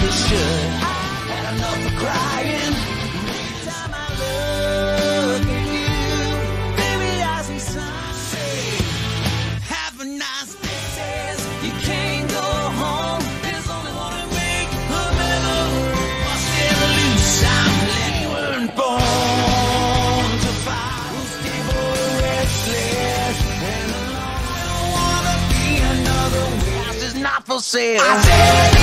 you should. Had enough of crying. Every time I look at you, baby, I see sunset. Have a nice day. Says you can't go home. There's only one to make a memory. Bust it loose. I'm glad you weren't born to fight. Who's stable, restless, and alone. I don't wanna be another way. House is not for sale. I said